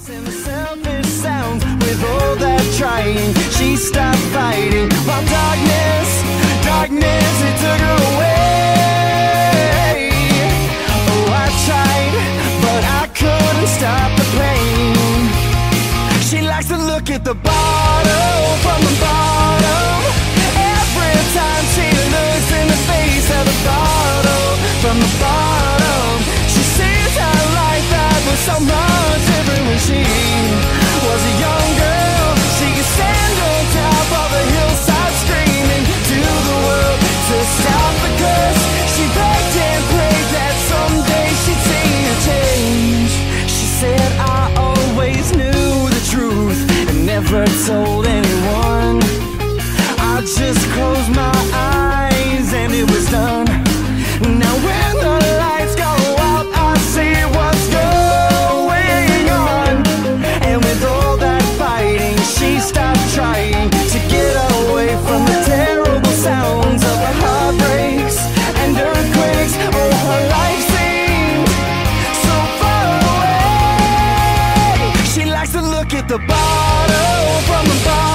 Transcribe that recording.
And the selfish sounds with all that trying, she stopped fighting. While darkness, it took her away. Oh, I tried, but I couldn't stop the pain. She likes to look at the bottle from the bottom. Every time she looks in the face of the bottle from the bottom, she sees her life that was so much different when she was a young girl. She could stand on top of a hillside screaming to the world to stop the curse. She begged and prayed that someday she'd see a change. She said, I always knew the truth and never told anyone. I just closed my eyes and it was done. Now when the lights go out, I see what's going on. And with all that fighting, she stopped trying to get away from the terrible sounds of her heartbreaks and earthquakes. Oh, her life seemed so far away. She likes to look at the bottle from the bottom.